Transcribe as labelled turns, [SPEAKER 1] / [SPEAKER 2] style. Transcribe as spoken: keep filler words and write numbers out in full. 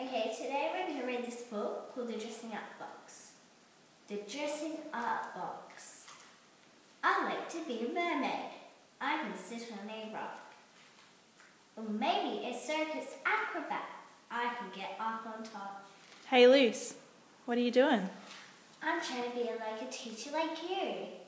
[SPEAKER 1] Okay, today we're going to read this book called The Dressing Up Box. The Dressing Up Box. I like to be a mermaid. I can sit on a rock. Or maybe a circus acrobat. I can get up on top.
[SPEAKER 2] Hey Luce, what are you doing?
[SPEAKER 1] I'm trying to be like a teacher like you.